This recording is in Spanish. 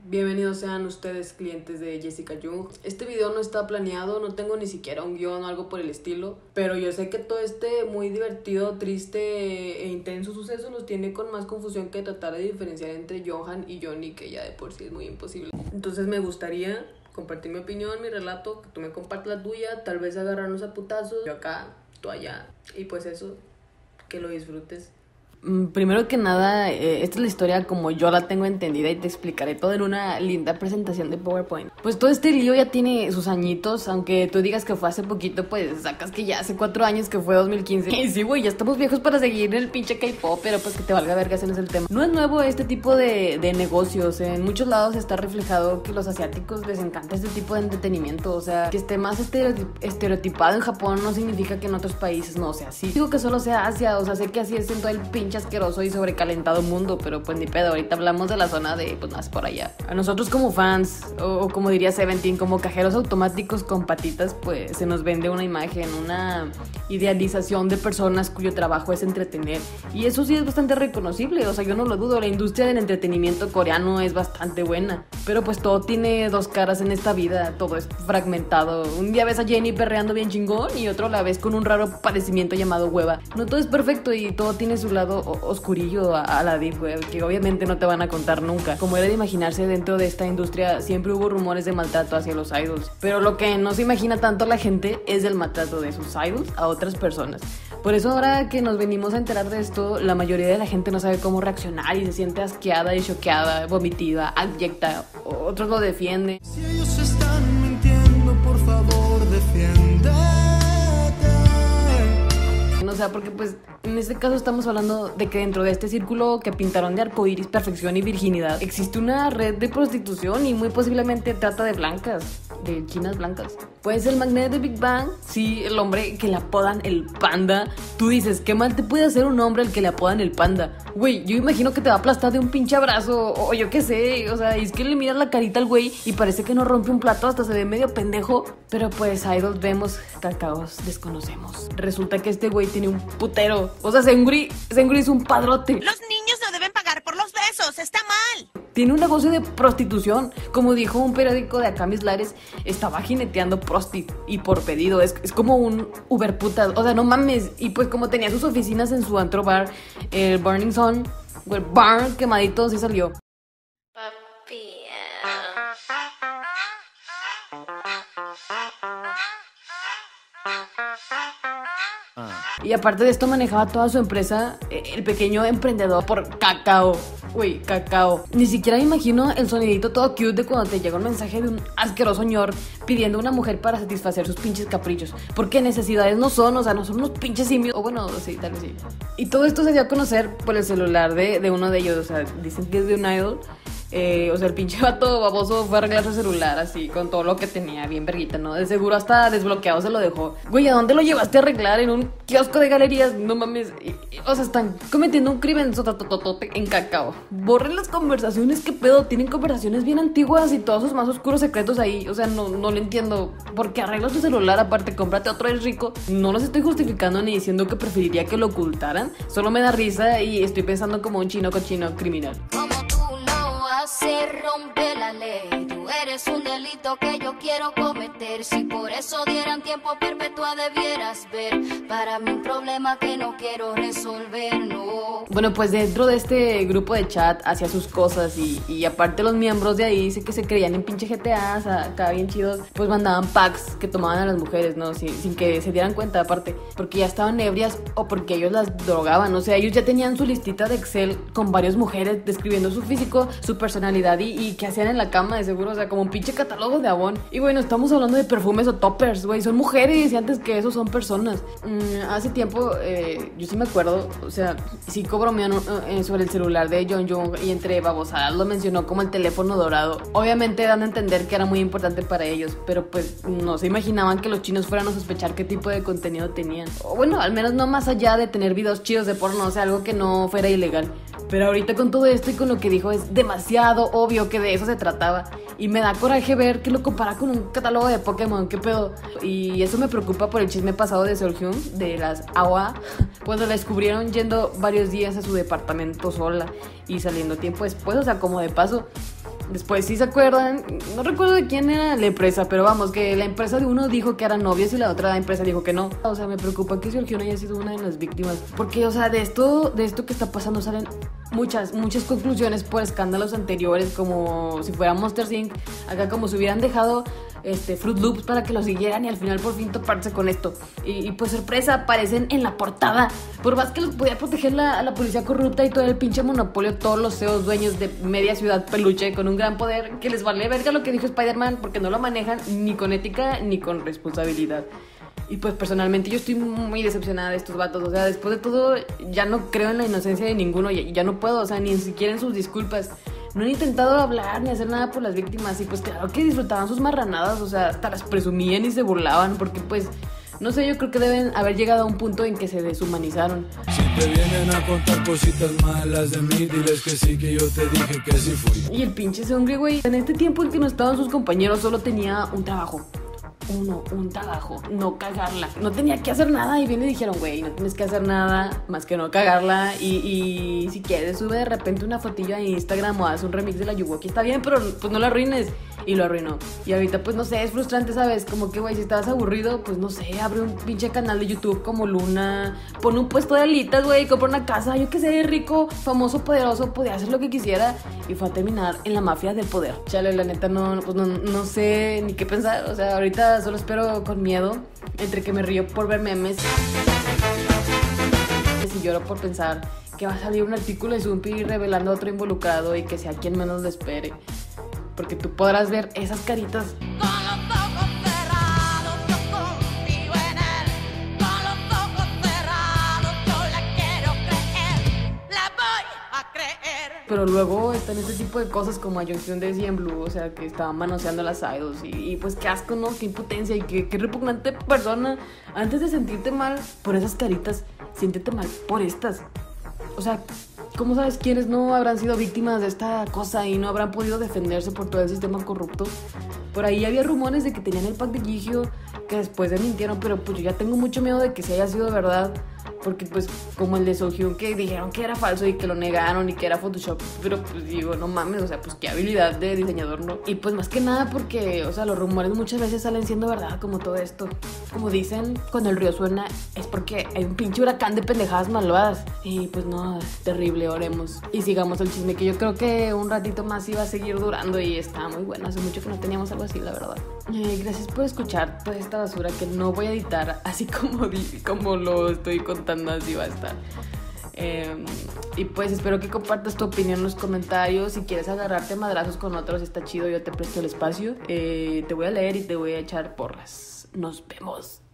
Bienvenidos sean ustedes, clientes de Jessica Jung. Este video no está planeado, no tengo ni siquiera un guión o algo por el estilo, pero yo sé que todo este muy divertido, triste e intenso suceso los tiene con más confusión que tratar de diferenciar entre Johan y Johnny, que ya de por sí es muy imposible. Entonces me gustaría compartir mi opinión, mi relato, que tú me compartas la tuya, tal vez agarrarnos a putazos, yo acá, tú allá, y pues eso, que lo disfrutes. Primero que nada, esta es la historia como yo la tengo entendida y te explicaré todo en una linda presentación de PowerPoint. Pues todo este lío ya tiene sus añitos, aunque tú digas que fue hace poquito, pues sacas que ya hace 4 años, que fue 2015. Y sí, güey, ya estamos viejos para seguir el pinche K-pop, pero pues que te valga verga, ese no es el tema. No es nuevo este tipo de negocios, en muchos lados está reflejado que los asiáticos les encanta este tipo de entretenimiento, o sea, que esté más estereotipado en Japón no significa que en otros países no sea así. Digo que solo sea Asia, o sea, sé que así es en todo el pinche asqueroso y sobrecalentado mundo, pero pues ni pedo, ahorita hablamos de la zona de, pues más por allá. A nosotros como fans, o como diría Seventeen, como cajeros automáticos con patitas, pues se nos vende una imagen, una idealización de personas cuyo trabajo es entretener, y eso sí es bastante reconocible, o sea, yo no lo dudo, la industria del entretenimiento coreano es bastante buena, pero pues todo tiene dos caras en esta vida, todo es fragmentado. Un día ves a Jennie perreando bien chingón y otro la ves con un raro padecimiento llamado hueva. No todo es perfecto y todo tiene su lado oscurillo a la deep web, que obviamente no te van a contar nunca. Como era de imaginarse, dentro de esta industria siempre hubo rumores de maltrato hacia los idols, pero lo que no se imagina tanto la gente es el maltrato de sus idols a otras personas. Por eso ahora que nos venimos a enterar de esto, la mayoría de la gente no sabe cómo reaccionar y se siente asqueada y choqueada, vomitiva, abyecta. Otros lo defienden. Si ellos están mintiendo, por favor, defiéndete. O sea, porque pues en este caso estamos hablando de que dentro de este círculo que pintaron de arcoíris, perfección y virginidad, existe una red de prostitución y muy posiblemente trata de blancas, de chinas blancas. Pues el magnet de Big Bang, sí, el hombre que le apodan el panda. Tú dices, ¿qué mal te puede hacer un hombre al que le apodan el panda? Güey, yo imagino que te va a aplastar de un pinche abrazo, o yo qué sé, o sea, es que le miras la carita al güey y parece que no rompe un plato, hasta se ve medio pendejo. Pero pues idols vemos, cacaos desconocemos. Resulta que este güey tiene un putero, o sea, Seungri es un padrote. Los niños no deben pagar por los besos, está mal. Tiene un negocio de prostitución, como dijo un periódico de acá mis lares, estaba jineteando prosti y por pedido, es como un Uber putas, o sea, no mames. Y pues como tenía sus oficinas en su antro bar, el Burning Sun, o el bar quemadito, sí salió. Papi. Y aparte de esto manejaba toda su empresa, el pequeño emprendedor por cacao. Uy, cacao. Ni siquiera me imagino el sonidito todo cute de cuando te llega un mensaje de un asqueroso señor pidiendo a una mujer para satisfacer sus pinches caprichos. Porque necesidades no son, o sea, no son unos pinches simios. O bueno, sí, tal vez sí. Y todo esto se dio a conocer por el celular de uno de ellos, o sea, dicen que es de un idol. O sea, el pinche vato baboso fue a arreglar su celular así, con todo lo que tenía, bien verguita, ¿no? De seguro hasta desbloqueado se lo dejó. Güey, ¿a dónde lo llevaste a arreglar? ¿En un kiosco de galerías? No mames. O sea, están cometiendo un crimen sotototote en cacao. Borren las conversaciones, ¿qué pedo? Tienen conversaciones bien antiguas y todos sus más oscuros secretos ahí. O sea, no lo entiendo. ¿Por qué arreglas tu celular? Aparte, cómprate otro, es rico. No los estoy justificando ni diciendo que preferiría que lo ocultaran. Solo me da risa y estoy pensando como un chino cochino criminal. Se rompe la ley, tú eres un delito que yo quiero cometer. Si por eso dieran tiempo perpetua debieras ver, para mí un problema que no quiero resolver, no. Bueno, pues dentro de este grupo de chat hacía sus cosas y aparte los miembros de ahí dice que se creían en pinche GTA, o sea, acá bien chidos, pues mandaban packs que tomaban a las mujeres, ¿no? Sin que se dieran cuenta, aparte, porque ya estaban ebrias o porque ellos las drogaban, o sea, ellos ya tenían su listita de Excel con varias mujeres describiendo su físico, su personalidad y qué hacían en la cama, de seguro, o sea, como un pinche catálogo de Avon. Y bueno, estamos hablando de perfumes o toppers, güey, son mujeres y antes que eso son personas. Hace tiempo, yo sí me acuerdo, o sea, sí bromearon sobre el celular de Jung y entre babosadas lo mencionó como el teléfono dorado, obviamente dando a entender que era muy importante para ellos, pero pues no se imaginaban que los chinos fueran a sospechar qué tipo de contenido tenían, o bueno, al menos no más allá de tener videos chidos de porno, o sea, algo que no fuera ilegal. Pero ahorita con todo esto y con lo que dijo es demasiado obvio que de eso se trataba. Y me da coraje ver que lo compara con un catálogo de Pokémon, qué pedo. Y eso me preocupa por el chisme pasado de Seolhyun, de las AWA, cuando la descubrieron yendo varios días a su departamento sola y saliendo tiempo después, o sea, como de paso. Después, ¿sí se acuerdan? No recuerdo de quién era la empresa, pero vamos, que la empresa de uno dijo que eran novios y la otra empresa dijo que no. O sea, me preocupa que Sergio no haya sido una de las víctimas. Porque, o sea, de esto que está pasando salen muchas conclusiones por escándalos anteriores, como si fuera Monsters Inc. Acá como si hubieran dejado Fruit Loops para que lo siguieran y al final por fin toparse con esto. Y pues sorpresa, aparecen en la portada. Por más que los podía proteger a la policía corrupta y todo el pinche monopolio, todos los CEOs dueños de media ciudad peluche con un gran poder, que les vale verga lo que dijo Spider-Man porque no lo manejan ni con ética ni con responsabilidad. Y pues personalmente yo estoy muy decepcionada de estos vatos. O sea, después de todo ya no creo en la inocencia de ninguno. Ya no puedo, o sea, ni siquiera en sus disculpas. No han intentado hablar ni hacer nada por las víctimas. Y pues claro que disfrutaban sus marranadas. O sea, hasta las presumían y se burlaban. Porque pues, no sé, yo creo que deben haber llegado a un punto en que se deshumanizaron. Si te vienen a contar cositas malas de mí, diles que sí, que yo te dije que sí fui. Y el pinche ese hombre, güey, en este tiempo en que no estaban sus compañeros, solo tenía un trabajo. Un trabajo, no cagarla. No tenía que hacer nada y bien le dijeron, güey, no tienes que hacer nada más que no cagarla y si quieres sube de repente una fotillo a Instagram o haz un remix de la Yuwoki, está bien, pero pues no la arruines. Y lo arruinó. Y ahorita pues no sé, es frustrante, ¿sabes? Como que, güey, si estabas aburrido, pues no sé, abre un pinche canal de YouTube como Luna, pon un puesto de alitas, güey, compra una casa, yo que sé, rico, famoso, poderoso, podía hacer lo que quisiera y fue a terminar en la mafia del poder. Chale, la neta no sé ni qué pensar, o sea, ahorita solo espero con miedo, entre que me río por ver memes y lloro por pensar que va a salir un artículo de Zumpi revelando a otro involucrado y que sea quien menos lo espere. Porque tú podrás ver esas caritas. Con los ojos cerrados, yo confío en él. Con los ojos cerrados, yo la quiero creer. La voy a creer. Pero luego están este tipo de cosas como a Junction de en Blue, o sea, que estaban manoseando las idols. Y pues qué asco, ¿no? Qué impotencia y qué repugnante persona. Antes de sentirte mal por esas caritas, siéntete mal por estas. O sea, ¿cómo sabes quiénes no habrán sido víctimas de esta cosa y no habrán podido defenderse por todo el sistema corrupto? Por ahí había rumores de que tenían el pack de Gigio, que después desmintieron, pero pues yo ya tengo mucho miedo de que se haya sido verdad. Porque pues como el de Sohyun, que dijeron que era falso y que lo negaron y que era Photoshop. Pero pues digo, no mames, o sea, pues qué habilidad de diseñador, ¿no? Y pues más que nada porque, o sea, los rumores muchas veces salen siendo verdad, como todo esto. Como dicen, cuando el río suena es porque hay un pinche huracán de pendejadas malvadas. Y pues no, terrible, oremos. Y sigamos el chisme, que yo creo que un ratito más iba a seguir durando y está muy bueno. Hace mucho que no teníamos algo así, la verdad. Gracias por escuchar toda esta basura que no voy a editar así como lo estoy contando, así va a estar. Y pues espero que compartas tu opinión en los comentarios. Si quieres agarrarte madrazos con otros, está chido, yo te presto el espacio. Te voy a leer y te voy a echar porras. Nos vemos.